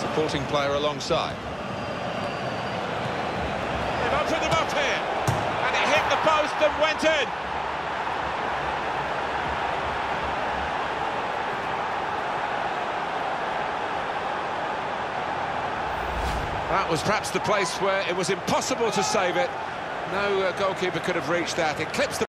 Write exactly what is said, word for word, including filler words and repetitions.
supporting player alongside. They've opened them up here, and it hit the post and went in. That was perhaps the place where it was impossible to save it. No uh, goalkeeper could have reached that. It clips the